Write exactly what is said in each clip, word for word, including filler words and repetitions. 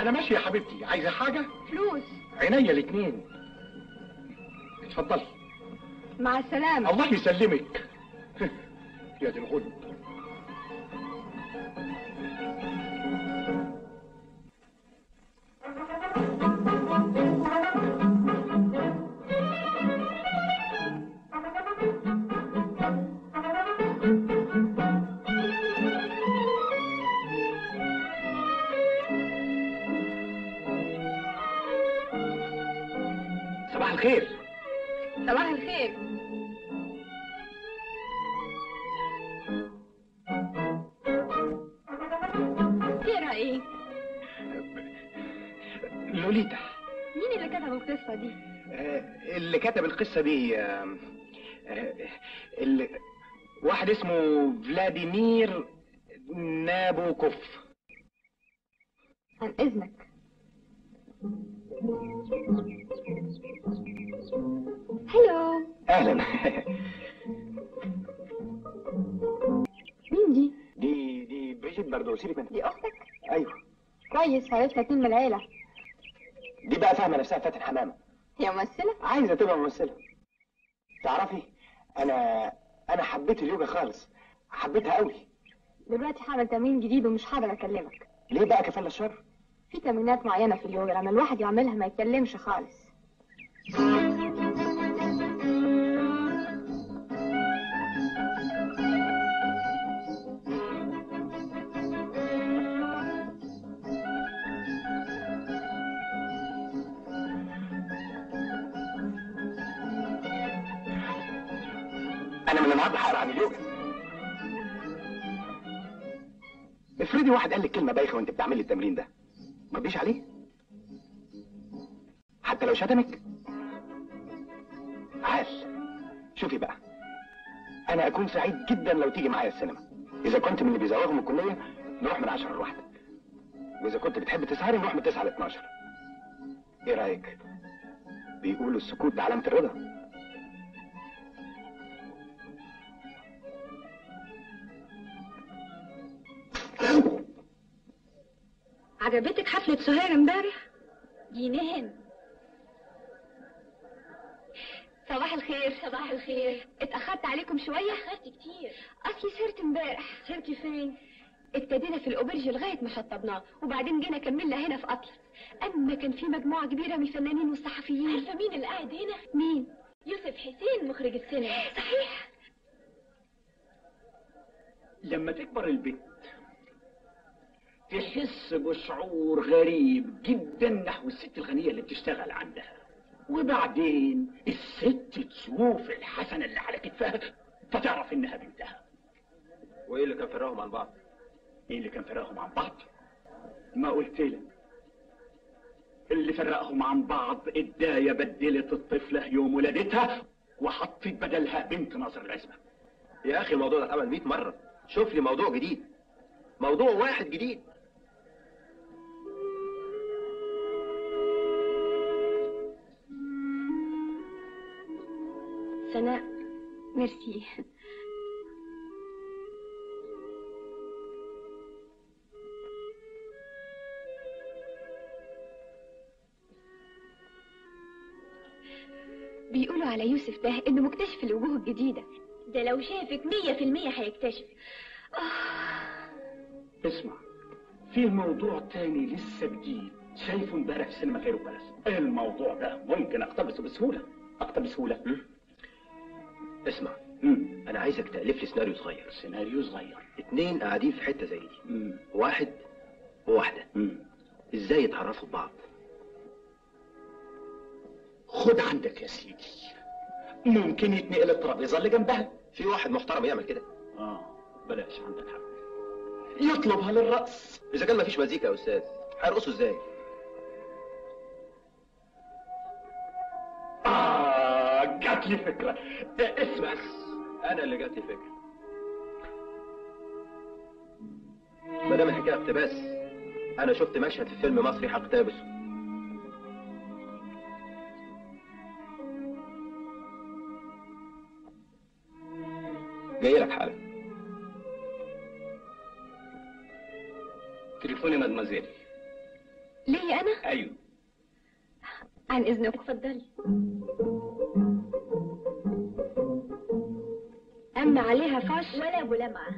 انا ماشي يا حبيبتي، عايزه حاجه؟ فلوس. عينيا الاتنين. اتفضلي. مع السلامه. الله يسلمك. يا دي الغل. صباح الخير. صباح الخير. تقرا ايه؟ لوليتا. مين اللي كتب القصه دي؟ آه اللي كتب القصه دي آه آه اللي واحد اسمه فلاديمير نابوكوف. عن اذنك. هلو. اهلا. مين دي؟ دي دي بريجيت باردو، سيبك منها. دي اختك؟ ايوه. كويس، عرفنا اتنين من العيله. دي بقى فاهمه نفسها فاتن حمامه. هي ممثله؟ عايزه تبقى ممثله. تعرفي انا انا حبيت اليوجا خالص، حبيتها قوي. دلوقتي هعمل تمرين جديد ومش هقدر اكلمك. ليه بقى كفاله الشر؟ في تمرينات معينه في اليوجا لما الواحد يعملها ما يتكلمش خالص. انا من النهارده هقرا عن اليوجا. افرضي واحد قال لك كلمه بايخه وانت بتعملي التمرين ده، ما تجيش عليه حتى لو شتمك. عال. شوفي بقى، انا اكون سعيد جدا لو تيجي معايا السينما. اذا كنت من اللي بيزوغوا من الكليه نروح من عشرة لواحدة، واذا كنت بتحب تسهري نروح من تسعة ل اتناشر. ايه رايك؟ بيقولوا السكوت ده علامه الرضا. عجبتك حفلة سهير امبارح؟ جنان. صباح الخير. صباح الخير. اتأخرت عليكم شوية؟ اتأخرت كتير. أصلي سهرت امبارح. سهرتي فين؟ ابتدينا في الأوبرج لغاية ما شطبناه، وبعدين جينا كملنا هنا في أطلس. أما كان في مجموعة كبيرة من الفنانين والصحفيين. عارفة مين اللي قاعد هنا؟ مين؟ يوسف حسين مخرج السينما. صحيح. لما تكبر البنت تحس بشعور غريب جدا نحو الست الغنية اللي بتشتغل عندها، وبعدين الست تشوف الحسنة اللي على كتفها فتعرف انها بنتها. وايه اللي كان فرقهم عن بعض؟ ايه اللي كان فرقهم عن بعض؟ ما قلت لك اللي فرقهم عن بعض الداية بدلت الطفلة يوم ولادتها وحطت بدلها بنت ناصر العزبة. يا اخي الموضوع ده اتعمل مئة مرة، شوف لي موضوع جديد، موضوع واحد جديد. سناء. ميرسي. بيقولوا على يوسف ده انه مكتشف الوجوه الجديدة. ده لو شافك مية في المية هيكتشف. آه. اسمع، في موضوع تاني لسه جديد شايفه امبارح في سينما كايرو بالاس. الموضوع ده ممكن اقتبسه بسهولة. اقتبس بسهولة. اسمع، مم. انا عايزك تألف لي سيناريو صغير. سيناريو صغير. اتنين قاعدين في حتة زي دي. مم. واحد وواحدة. مم. ازاي يتعرفوا ببعض؟ خد عندك يا سيدي، ممكن يتنقل الترابيزة اللي جنبها. في واحد محترم يعمل كده؟ اه بلاش، عندك حق. يطلبها للرقص. اذا كان مفيش مزيكا يا استاذ هيرقصوا ازاي؟ اه جات لي فكرة. اسمع، انا اللي جات لي فكرة. ما دام الحكاية اقتباس، انا شفت مشهد في فيلم مصري هقتبسه. جاي لك حالا. تليفوني مادمازيل. ليه انا؟ ايوه. عن اذنك. اتفضلي. اما عليها فش ولا ابو لمعه.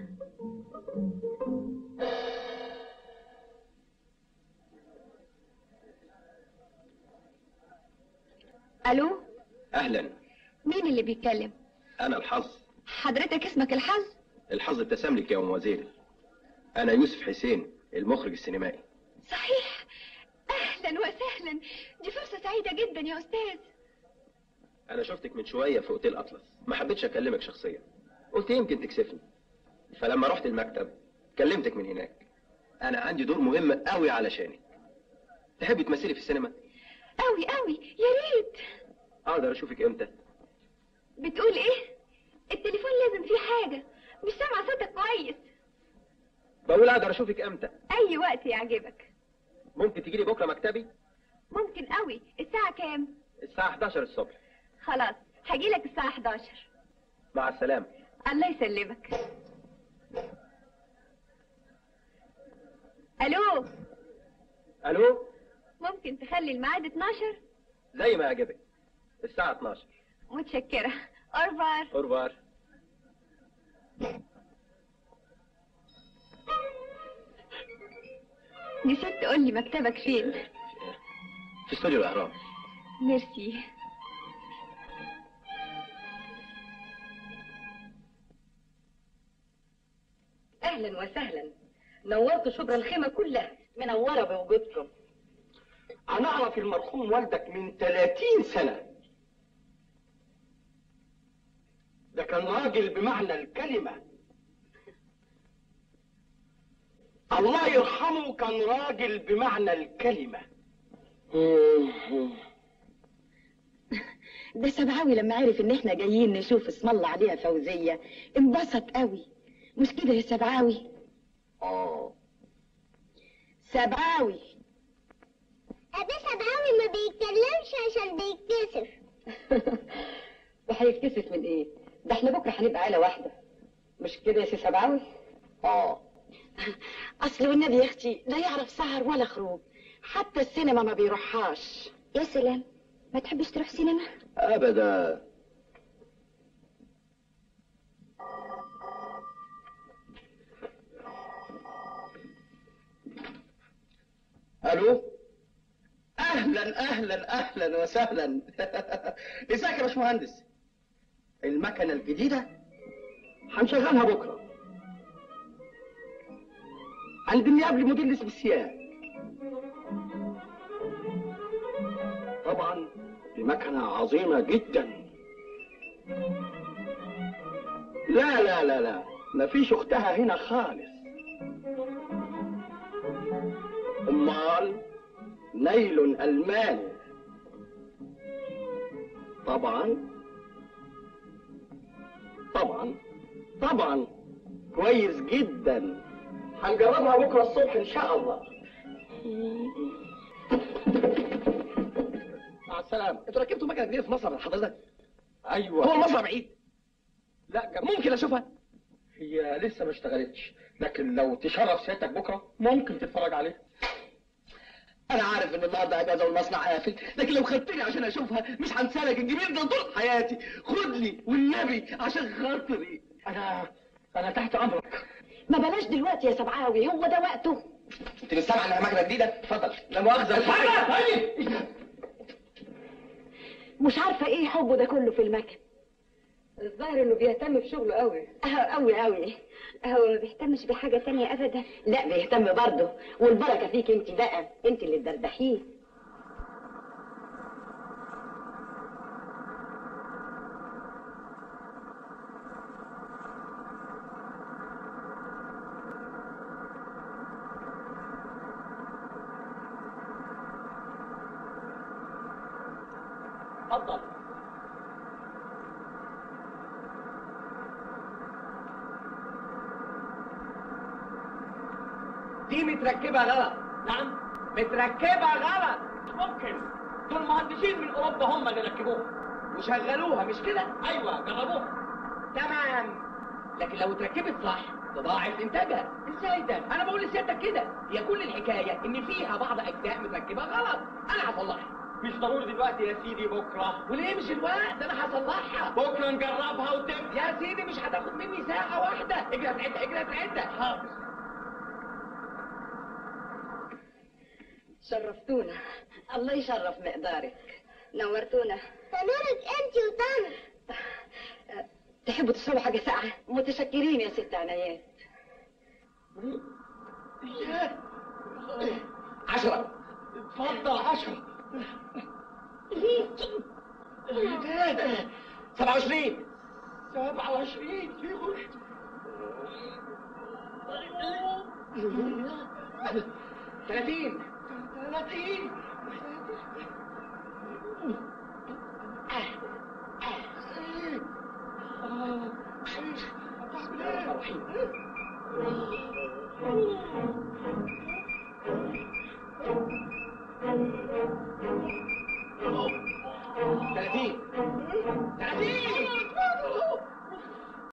الو. اهلا. مين اللي بيتكلم؟ انا الحظ. حضرتك اسمك الحظ؟ الحظ ابتسم لك يا ام وزير. انا يوسف حسين المخرج السينمائي. صحيح. اهلا وسهلا، دي فرصه سعيده جدا يا استاذ. انا شفتك من شويه في اوتيل اطلس، ما حبيتش اكلمك شخصيا، قلت يمكن تكسفني، فلما رحت المكتب كلمتك من هناك. انا عندي دور مهم قوي علشانك. تحبي تمثلي في السينما؟ قوي قوي، يا ريت. اقدر اشوفك امتى؟ بتقول ايه؟ التليفون لازم فيه حاجه، مش سامعه صوتك كويس. بقول اقدر اشوفك امتى؟ اي وقت يعجبك. ممكن تجيلي بكره مكتبي؟ ممكن قوي. الساعه كام؟ الساعه حداشر الصبح. خلاص هجيلك الساعه حداشر. مع السلامه. الله يسلمك. الو. الو. ممكن تخلي الميعاد اتناشر؟ زي ما يعجبك. الساعه اتناشر. متشكره. اورفار. اورفار. نسيت تقول لي مكتبك فين؟ في استوديو الاهرام. ميرسي. اهلا وسهلا، نورت شبرا الخيمه كلها. منوره بوجودكم. انا اعرف المرحوم والدك من ثلاثين سنه. ده كان راجل بمعنى الكلمه. الله يرحمه، كان راجل بمعنى الكلمه. ده سبعاوي لما عرف ان احنا جايين نشوف اسم الله عليها فوزيه انبسط قوي، مش كده يا سبعاوي؟ اه. سبعاوي. أبي سبعاوي ما بيتكلمش عشان بيتكسف. ده هيتكسف من ايه؟ ده احنا بكره هنبقى عيله واحده، مش كده يا سي سبعاوي؟ اه. اصل والنبي يا اختي لا يعرف سهر ولا خروج، حتى السينما ما بيروحهاش. يا سلام، ما تحبش تروح سينما؟ ابدا. الو. اهلا اهلا اهلا وسهلا. ازيك يا باشمهندس؟ المكنه الجديده هنشغلها بكره عند النيابلي مدلس بالسياق. طبعا دي مكنه عظيمه جدا. لا لا لا لا، مفيش اختها هنا خالص. امال نيل الماني. طبعا طبعا طبعا كويس جدا. هنجربها بكره الصبح ان شاء الله. مع السلامه. انتوا ركبتوا مكنه جديده في مصر من حضرتك؟ ايوه. هو المصنع بعيد؟ لا جرب. ممكن اشوفها؟ هي لسه ما اشتغلتش، لكن لو تشرف سيادتك بكره ممكن تتفرج عليها. انا عارف ان النهارده اجازه والمصنع قافل، لكن لو خدتني عشان اشوفها مش هنسالك الجميل ده طول حياتي. خد لي والنبي عشان خاطري. انا انا تحت امرك. ما بلاش دلوقتي يا سبعاوي، هو ده وقته. انت مش سامع انها مكنه جديده؟ اتفضل. لا مؤاخذه. اتفضل. مش عارفه ايه حبه ده كله في المكن. الظاهر انه بيهتم بشغله قوي قوي قوي. هو ما بيهتمش بحاجه تانية ابدا. لا بيهتم برضه، والبركه فيك انت بقى، انت اللي تدردحيه. اتفضل. دي متركبه غلط. نعم متركبه غلط. مش ممكن، دول مهندسين من اوروبا هم اللي ركبوها وشغلوها، مش كده؟ ايوه جربوها. تمام، لكن لو اتركبت صح تضاعف انتاجها. ازاي ده؟ انا بقول لسيادتك كده، هي كل الحكايه ان فيها بعض اجزاء متركبه غلط، انا هصلحها. مش ضروري دلوقتي يا سيدي، بكره. وليه مش الوقت؟ انا هصلحها بكره نجربها وتبقى. يا سيدي مش هتاخد مني ساعه واحده. اجري اتعدى اجري اتعدى. حاضر. شرفتونا. الله يشرف مقدارك. نورتونا. تنورك انت وطن. تحبوا تشربوا حاجة ساقعة؟ متشكرين يا ست عنايات. عشرة. اتفضل عشرة. سبعة وعشرين. سبعة وعشرين في غش. ثلاثين. ثلاثين. الرحيم.